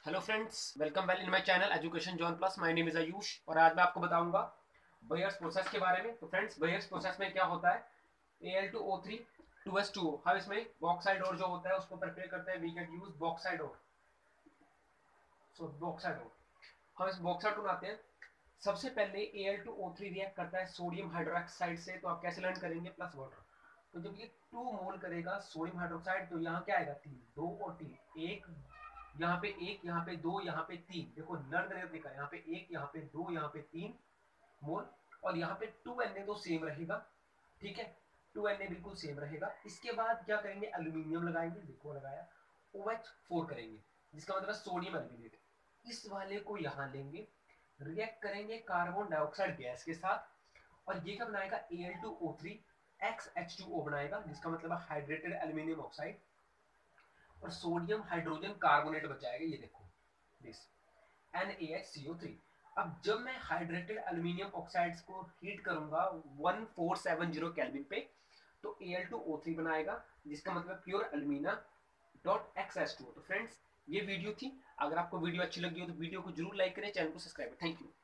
Hello friends, welcome back in my channel education zone plus. My name is Ayush और आज मैं आपको बताऊंगा बेयर्स प्रोसेस के बारे में। तो फ्रेंड्स, बेयर्स प्रोसेस में क्या होता है, Al2O3 2s2O। हम इसमें बॉक्साइड और जो होता है उसको प्रिपेयर करते हैं। वी कैन यूज बॉक्साइड और, सो बॉक्साइड और हम इस बॉक्साइड को बनाते हैं। सबसे पहले Al2O3 रिएक्ट करता है सोडियम हाइड्रोक्साइड से। तो आप कैसे लर्न करेंगे, प्लस वाटर। तो जब ये 2 मोल करेगा सोडियम हाइड्रोक्साइड, तो यहाँ क्या आएगा, 3, 2 और 3, एक यहाँ पे, एक यहाँ पे, दो यहाँ पे, तीन। देखो लर्न करने का तरीका, यहाँ पे एक, यहाँ पे दो, यहाँ पे 3 मोल, और यहाँ पे 2Na तो सेम रहेगा। ठीक है, 2Na बिल्कुल सेम रहेगा। इसके बाद क्या करेंगे, एल्यूमिनियम लगाएंगे। देखो लगाया, OH4 करेंगे, जिसका मतलब सोडियम एल्यूमिनेट। इस वाले को यहाँ लेंगे, रिएक्ट करेंगे कार्बन डाइऑक्साइड गैस के साथ, और ये क्या बनाएगा, Al2O3 XH2O बनाएगा, जिसका मतलब हाइड्रेटेड एल्यूमिनियम ऑक्साइड, और सोडियम हाइड्रोजन कार्बोनेट बचाएगा। ये देखो दिस NaHCO3। अब जब मैं हाइड्रेटेड एल्यूमिनियम ऑक्साइड्स को हीट करूंगा 1470 केल्विन पे, तो Al2O3 बनाएगा, जिसका मतलब प्योर एल्यूमिना डॉट XH2O। तो फ्रेंड्स, ये वीडियो थी। अगर आपको वीडियो अच्छी लगी हो तो वीडियो को जरूर लाइक करें, चैनल को सब्सक्राइब करें। Thank you.